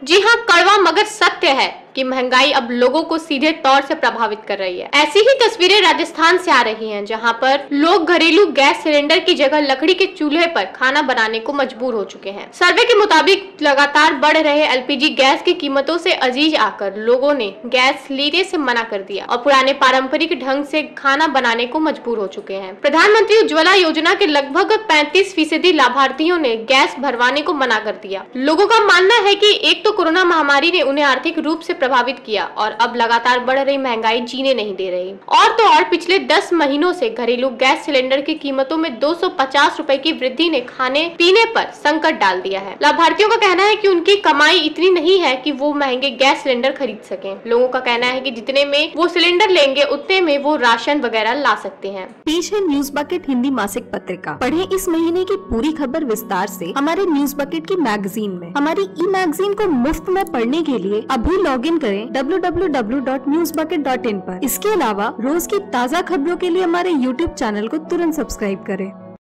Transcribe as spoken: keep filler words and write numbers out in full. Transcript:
जी हाँ, कड़वा मगर सत्य है कि महंगाई अब लोगों को सीधे तौर से प्रभावित कर रही है। ऐसी ही तस्वीरें राजस्थान से आ रही हैं, जहां पर लोग घरेलू गैस सिलेंडर की जगह लकड़ी के चूल्हे पर खाना बनाने को मजबूर हो चुके हैं। सर्वे के मुताबिक लगातार बढ़ रहे एलपीजी गैस की कीमतों से अजीज आकर लोगों ने गैस लेने से मना कर दिया और पुराने पारंपरिक ढंग से खाना बनाने को मजबूर हो चुके हैं। प्रधानमंत्री उज्ज्वला योजना के लगभग पैंतीस फीसदी लाभार्थियों ने गैस भरवाने को मना कर दिया। लोगों का मानना है कि एक तो कोरोना महामारी ने उन्हें आर्थिक रूप से प्रभावित किया और अब लगातार बढ़ रही महंगाई जीने नहीं दे रही, और तो और पिछले दस महीनों से घरेलू गैस सिलेंडर की कीमतों में दो सौ पचास रुपए की वृद्धि ने खाने पीने पर संकट डाल दिया है। लाभार्थियों का कहना है कि उनकी कमाई इतनी नहीं है कि वो महंगे गैस सिलेंडर खरीद सकें। लोगों का कहना है कि जितने में वो सिलेंडर लेंगे उतने में वो राशन वगैरह ला सकते हैं। पेश है न्यूज बकेट हिंदी मासिक पत्रिका। पढ़े इस महीने की पूरी खबर विस्तार से हमारे न्यूज बकेट की मैगजीन में। हमारी ई मैगजीन को मुफ्त में पढ़ने के लिए अभी लॉग इन करें W W W dot news bucket dot in पर। इसके अलावा रोज की ताज़ा खबरों के लिए हमारे यूट्यूब चैनल को तुरंत सब्सक्राइब करें।